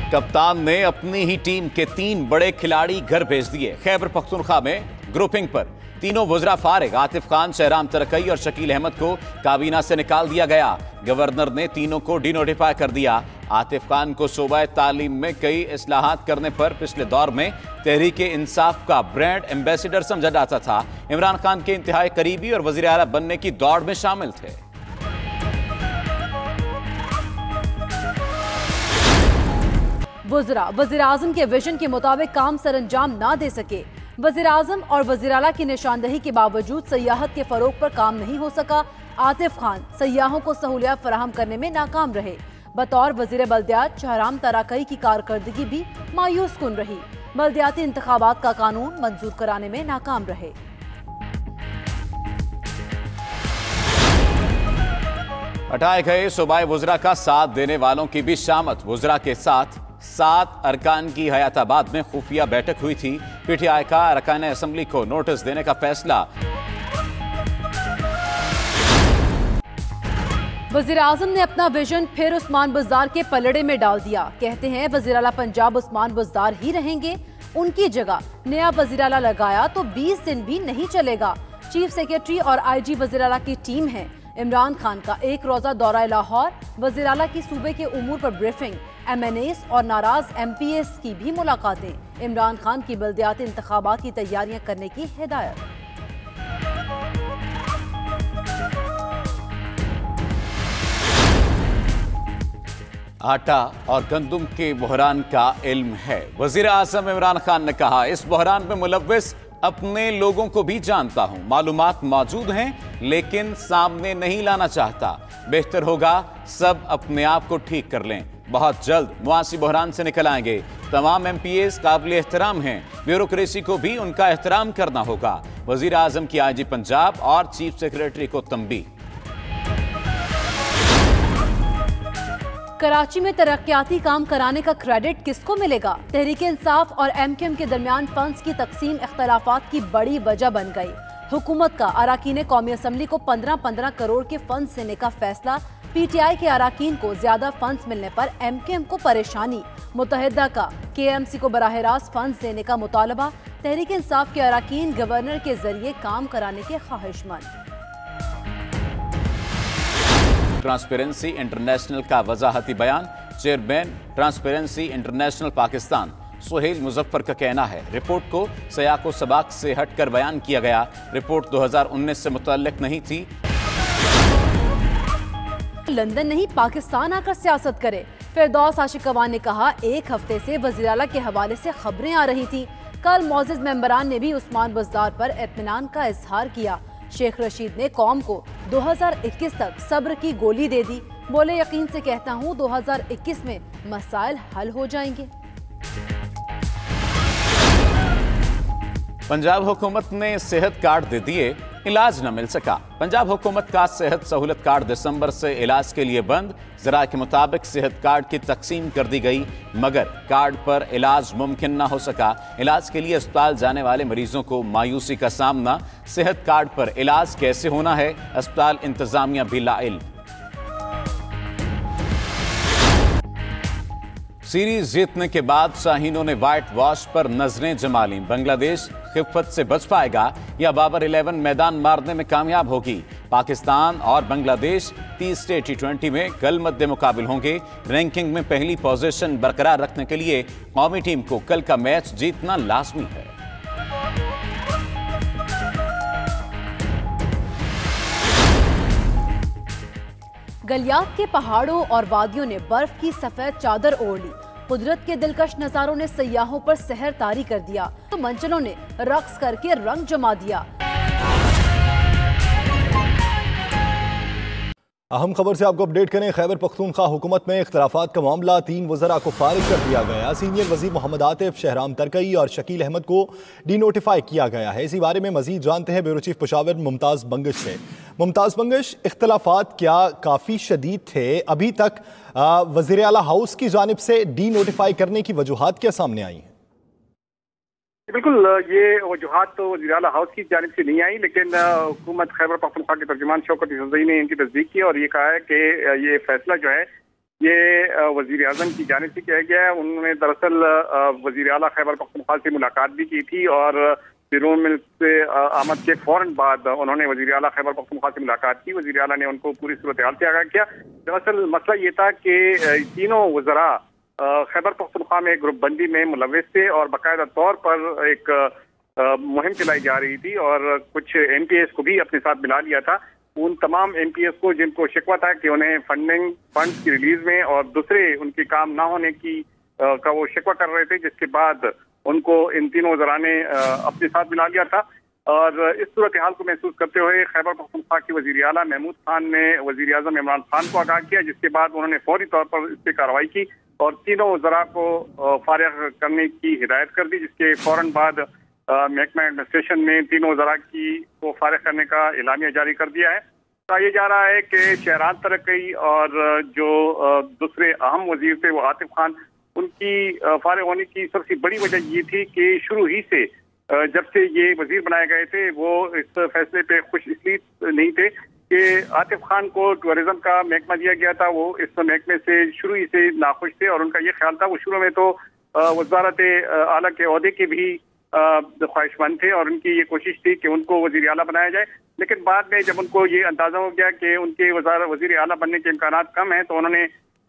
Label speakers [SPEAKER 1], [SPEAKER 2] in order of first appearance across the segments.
[SPEAKER 1] कप्तान ने अपनी ही टीम के 3 बड़े खिलाड़ी घर भेज दिए। खैबर पख्तूनख्वा में ग्रुपिंग पर तीनों वुज़रा फारिग। आतिफ खान, शहराम तरकई और शकील अहमद को काबीना से निकाल दिया गया। गवर्नर ने तीनों को डिनोटिफाई कर दिया। आतिफ खान को सूबाए तालीम में कई इस्लाहात करने पर पिछले दौर में तहरीक इंसाफ का ब्रांड एम्बेसडर समझा जाता था। इमरान खान के इंतहाई करीबी और वज़ीर आला बनने की दौड़ में शामिल थे।
[SPEAKER 2] वुज़रा वज़ीर आज़म के विजन के मुताबिक काम सरअंजाम ना दे सके। वज़ीर आज़म और वज़ीर आला की निशानदही के बावजूद सयाहत के फरोग पर काम नहीं हो सका। आतिफ खान सयाहों को सहूलियत फराहम करने में नाकाम रहे। बतौर वज़ीर बल्दियात शहराम तराकई की कारकर्दगी भी मायूस कुन रही। बल्दियाती इंतखाबात का कानून मंजूर कराने में नाकाम रहे।
[SPEAKER 1] हटाए गए सूबाई वुज़रा का साथ देने वालों की भी शामत। वुज़रा के साथ 7 अरकान की हयाताबाद में खुफिया बैठक हुई थी। पीटीआई का अरकान असेंबली को नोटिस देने का फैसला।
[SPEAKER 2] वज़ीर आज़म ने अपना विजन फिर उस्मान बुज़दार के पलड़े में डाल दिया। कहते हैं वज़ीर आला पंजाब उस्मान बुज़दार ही रहेंगे। उनकी जगह नया वज़ीर आला लगाया तो 20 दिन भी नहीं चलेगा। चीफ सेक्रेटरी और आईजी वज़ीर आला की टीम है। इमरान खान का एक रोज़ा दौरा लाहौर, वज़ीर आला की सूबे के उमूर पर ब्रीफिंग, MNAs और नाराज MPs की भी मुलाकातें। इमरान खान की बल्दियाती इंतखाबात की तैयारियां करने की हिदायत।
[SPEAKER 1] आटा और गंदुम के बहरान का इल्म है। वज़ीर आज़म इमरान खान ने कहा, इस बहरान में मुलव्विस अपने लोगों को भी जानता हूं। मालूमात मौजूद हैं लेकिन सामने नहीं लाना चाहता। बेहतर होगा सब अपने आप को ठीक कर लें। बहुत जल्द मुआसी बहरान से निकल आएंगे। तमाम MPAs काबिल एहतराम हैं। ब्यूरोक्रेसी को भी उनका एहतराम करना होगा। वज़ीर आज़म की IG पंजाब और चीफ सेक्रेटरी को तंबीह।
[SPEAKER 2] कराची में तरक्याती काम कराने का क्रेडिट किसको मिलेगा? तहरीक इंसाफ और MKM के दरमियान फंड्स की तकसीम इख्तलाफात की बड़ी वजह बन गई। हुकूमत का अराकीन कौमी असम्बली को 15-15 करोड़ के फंड्स देने का फैसला। PTI के अराकीन को ज्यादा फंड्स मिलने पर MKM को परेशानी। मुत्तहिदा का KMC को बराह रास्त फंड्स देने का मुतालबा। तहरीक इंसाफ के अराकीन गवर्नर के जरिए काम कराने के ख्वाहिशमंद।
[SPEAKER 1] ट्रांसपेरेंसी इंटरनेशनल का वजाहती बयान। Chairman transparency international Pakistan Suhail Muzaffar का कहना है, रिपोर्ट को सयाको सबाक से हटकर बयान किया गया। रिपोर्ट 2019 से मुतल्लिक नहीं थी।
[SPEAKER 2] लंदन नहीं पाकिस्तान आकर सियासत करे। फिरदौस आशिकवान ने कहा, एक हफ्ते से वज़ीर आला के हवाले से खबरें आ रही थी। कल मोअज़्ज़िज़ मेंबरान ने भी उस्मान बुज़दार पर इत्मीनान का इजहार किया। शेख रशीद ने कौम को 2021 तक सब्र की गोली दे दी। बोले, यकीन से कहता हूँ 2021 में मसाइल हल हो जाएंगे।
[SPEAKER 1] पंजाब हुकूमत ने सेहत कार्ड दे दिए, इलाज न मिल सका। पंजाब हुकूमत का सेहत सहूलत कार्ड दिसंबर से इलाज के लिए बंद। ज़रा के मुताबिक सेहत कार्ड की तकसीम कर दी गई मगर कार्ड पर इलाज मुमकिन न हो सका। इलाज के लिए अस्पताल जाने वाले मरीजों को मायूसी का सामना। सेहत कार्ड पर इलाज कैसे होना है, अस्पताल इंतजामिया भी लाइल। सीरीज जीतने के बाद शाहीनों ने व्हाइट वॉश पर नजरें जमा लीं। बांग्लादेश खिफत से बच पाएगा या बाबर 11 मैदान मारने में कामयाब होगी? पाकिस्तान और बांग्लादेश 30 T20 में कल मद्दे मुकाबिल होंगे। रैंकिंग में पहली पोजीशन बरकरार रखने के लिए कौमी टीम को कल का मैच जीतना लाजमी है।
[SPEAKER 2] गलियात के पहाड़ों और वादियों ने बर्फ की सफेद चादर ओढ़ ली। कुदरत के दिलकश नजारों ने सयाहों पर सहर तारी कर दिया तो मंचलों ने रक्स करके रंग जमा दिया।
[SPEAKER 3] अहम खबर से आपको अपडेट करें। खैबर पख्तूनख्वा हुकूमत में इख्तलाफात का मामला, 3 वज़रा को फारिग कर दिया गया। सीनियर वज़ीर मोहम्मद आतिफ, शहराम तरकई और शकील अहमद को डिनोटिफाई किया गया है। इसी बारे में मजीद जानते हैं ब्यूरो चीफ पेशावर मुमताज़ बंगश से। मुमताज़ बंगश, इख्तलाफात क्या काफ़ी शदीद थे? अभी तक वज़ीर आला हाउस की जानिब से डिनोटिफाई करने की वजूहात क्या सामने आई हैं?
[SPEAKER 4] बिल्कुल, ये वजूहात तो वज़ीर आला हाउस की जानिब से नहीं आई, लेकिन हुकूमत खैबर पख्तूनख्वा के तर्जुमान शौकत इसदई ने इनकी तस्दीक की और ये कहा है कि ये फैसला जो है ये वजीर आजम की जानिब से किया गया है। उन्होंने दरअसल वजीर आला खैबर पख्तूनख्वा से मुलाकात भी की थी और बैरून मुल्क से आमद के फौरन बाद उन्होंने वजीर आला खैबर पख्तूनख्वा से मुलाकात की। वजीर आला ने उनको पूरी सूरत हाल से आगाह किया। दरअसल मसला ये था कि तीनों वज़रा खैबर पख्तूनख्वा में ग्रुप बंदी में मुलव्वस थे और बाकायदा तौर पर एक मुहिम चलाई जा रही थी और कुछ MPs को भी अपने साथ मिला लिया था। उन तमाम MPs को जिनको शिकवा था कि उन्हें फंड्स की रिलीज में और दूसरे उनके काम ना होने की का वो शिकवा कर रहे थे, जिसके बाद उनको इन तीनों वज़रा ने अपने साथ मिला लिया था। और इस सूरत हाल को महसूस करते हुए खैबर पख्तूनख्वा के वज़ीर आला महमूद खान ने वज़ीर आज़म इमरान खान को आगाह किया, जिसके बाद उन्होंने फौरी तौर पर इस पर कार्रवाई की और तीनों वज़रा को फारिग करने की हिदायत कर दी, जिसके फौरन बाद महकमा एडमिनिस्ट्रेशन ने तीनों वज़रा को फारिग करने का एलामिया जारी कर दिया है। कहा यह जा रहा है कि शहरान तरक्की और जो दूसरे अहम वजीर थे वो आतिफ खान, उनकी फारिग होने की सबसे बड़ी वजह ये थी कि शुरू ही से जब से ये वजीर बनाए गए थे वो इस फैसले पे खुश इसलिए नहीं थे कि आतिफ खान को टूरिज्म का महकमा दिया गया था। वो इस महकमे से शुरू ही से नाखुश थे और उनका ये ख्याल था, वो शुरू में तो वज़ारत आला के ओहदे के भी ख्वाहिशमंद थे और उनकी ये कोशिश थी कि उनको वजीर आला बनाया जाए। लेकिन बाद में जब उनको ये अंदाजा हो गया कि उनके वजीर आला बनने के इम्कान कम हैं, तो उन्होंने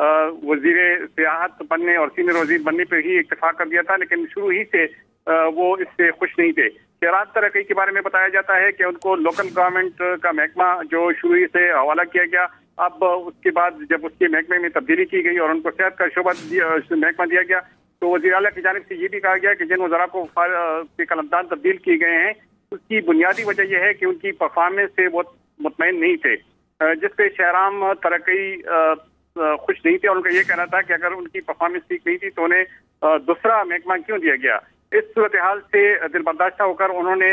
[SPEAKER 4] वजीर सियाहत बनने और सीनियर वजीर बनने पर ही इत्तेफाक कर दिया था। लेकिन शुरू ही से वो इससे खुश नहीं थे। शहरान तरक्की के बारे में बताया जाता है कि उनको लोकल गवर्नमेंट का महकमा जो शुरू ही से हवाला किया गया, अब उसके बाद जब उसके महकमे में तब्दीली की गई और उनको सेहत का शोबा महकमा दिया गया, तो वज़ीर आला की जानिब से ये भी कहा गया कि जिन वज़रा को के कलमदान तब्दील किए गए हैं उसकी बुनियादी वजह यह है कि उनकी परफॉर्मेंस से वो मुतमईन नहीं थे, जिसपे शहरान तरक्की खुश नहीं थे और उनका ये कहना था कि अगर उनकी परफॉर्मेंस ठीक नहीं थी तो उन्हें दूसरा महकमा क्यों दिया गया। इस सूरत हाल से दिल बर्दाश्त होकर उन्होंने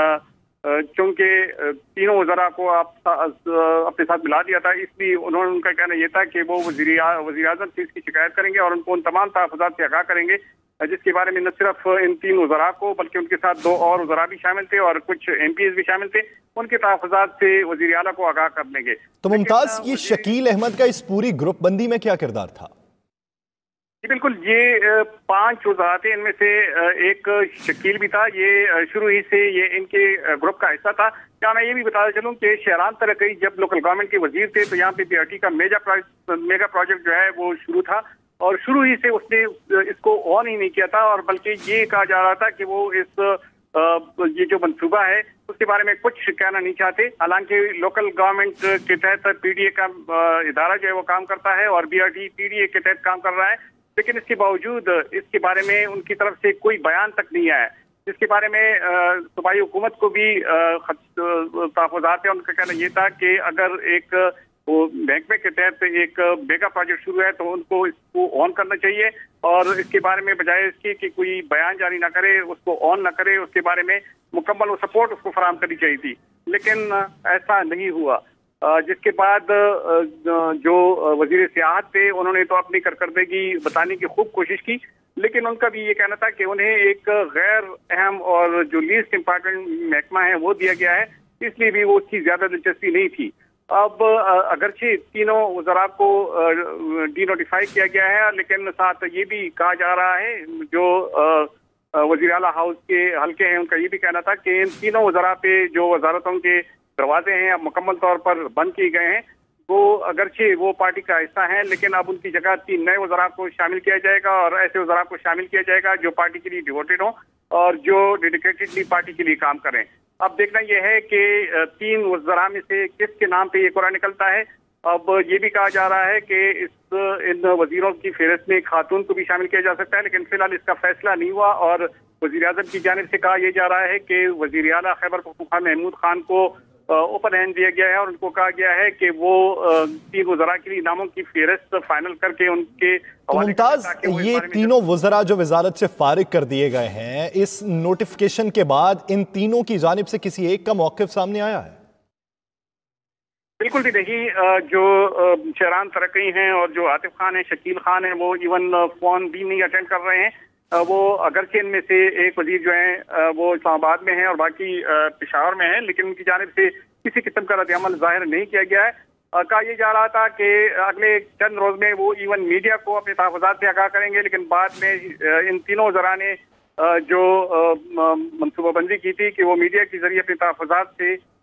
[SPEAKER 4] चूंकि तीनों वज़रा को अपने साथ मिला दिया था, इसलिए उन्होंने उनका कहना यह था कि वो वज़ीर आज़म से इसकी शिकायत करेंगे और उनको उन तमाम तहफ़्फ़ुज़ात से आगाह करेंगे, जिसके बारे में न सिर्फ इन तीन वज़रा को बल्कि उनके साथ दो और वज़रा भी शामिल थे और कुछ MPs भी शामिल थे, उनके तहफ़्फ़ुज़ात से वज़ीर आला को आगाह कर देंगे।
[SPEAKER 3] तो मुमताज़, ये शकील अहमद का इस पूरी ग्रुप बंदी में क्या किरदार था?
[SPEAKER 4] जी बिल्कुल, ये 5 वज़ारात थे, इनमें से एक शकील भी था। ये शुरू ही से ये इनके ग्रुप का हिस्सा था। क्या मैं ये भी बताना चलूँ कि शहरान तरक्की जब लोकल गवर्नमेंट के वजीर थे तो यहाँ पे BRT का मेगा प्रोजेक्ट जो है वो शुरू था और शुरू ही से उसने इसको ऑन ही नहीं किया था और बल्कि ये कहा जा रहा था कि वो ये जो मंसूबा है उसके बारे में कुछ कहना नहीं चाहते। हालांकि लोकल गवर्नमेंट के तहत PDA का इदारा जो है वो काम करता है और BRT PDA के तहत काम कर रहा है, लेकिन इसके बावजूद इसके बारे में उनकी तरफ से कोई बयान तक नहीं आया, जिसके बारे में सूबाई हुकूमत को भी तहफ़्फ़ुज़ात है। उनका कहना यह था कि अगर एक महकमे के तहत एक मेगा प्रोजेक्ट शुरू है तो उनको इसको ऑन करना चाहिए और इसके बारे में बजाय इसके कि कोई बयान जारी ना करे, उसको ऑन ना करे, उसके बारे में मुकम्मल सपोर्ट उसको फराहम करनी चाहिए थी, लेकिन ऐसा नहीं हुआ। जिसके बाद जो वजीर सियाहत थे उन्होंने तो अपनी कारकर्दगी बताने की खूब कोशिश की, लेकिन उनका भी ये कहना था कि उन्हें एक गैर अहम और जो लीस्ट इम्पॉर्टेंट महकमा है वो दिया गया है, इसलिए भी वो उसकी ज्यादा दिलचस्पी नहीं थी। अब अगरचे तीनों वज़रा को डीनोटिफाई किया गया है, लेकिन साथ ये भी कहा जा रहा है जो वज़ीर आला हाउस के हल्के हैं उनका ये भी कहना था कि इन तीनों वज़रा पे जो वजारतों के दरवाजे हैं अब मुकम्मल तौर पर बंद किए गए हैं। वो अगरचे वो पार्टी का हिस्सा है, लेकिन अब उनकी जगह 3 नए वज़रा को शामिल किया जाएगा और ऐसे वज़रा को शामिल किया जाएगा जो पार्टी के लिए डिवोटेड हों और जो डेडिकेटेडली पार्टी के लिए काम करें। अब देखना यह है कि 3 वज़रा में से किसके नाम पे ये कोरा निकलता है। अब ये भी कहा जा रहा है कि इन वजीरों की फेहरिस्त में खातून को भी शामिल किया जा सकता है, लेकिन फिलहाल इसका फैसला नहीं हुआ और वज़ीर आज़म की जानिब से कहा यह जा रहा है कि वज़ीर आला खैबर पख्तूनख्वा महमूद खान को ओपन हैंड दिया गया है और उनको कहा गया है कि वो 3 वज़रा के लिए नामों की फेहरिस्त फाइनल करके उनके
[SPEAKER 3] तो मुमताज, ये तीनों वज़रा जो वजारत से फारिग कर दिए गए हैं, इस नोटिफिकेशन के बाद इन तीनों की जानिब से किसी एक का मौक़िफ़ सामने आया है?
[SPEAKER 4] बिल्कुल भी नहीं। जो शहरान तरक्की हैं और जो आतिफ खान है, शकील खान है, वो इवन फोन भी नहीं अटेंड कर रहे हैं। वो अगरचे इनमें से एक वजीर जो है वो इस्लामाबाद में है और बाकी पेशावर में है, लेकिन उनकी जानिब से किसी किस्म का रद्द-ए-अमल जाहिर नहीं किया गया है। कहा यह जा रहा था कि अगले चंद रोज में वो इवन मीडिया को अपने तहफ़्फ़ुज़ात से आगाह करेंगे, लेकिन बाद में इन तीनों वज़रा ने जो मंसूबाबंदी की थी कि वो मीडिया के जरिए अपने तहफ़्फ़ुज़ात से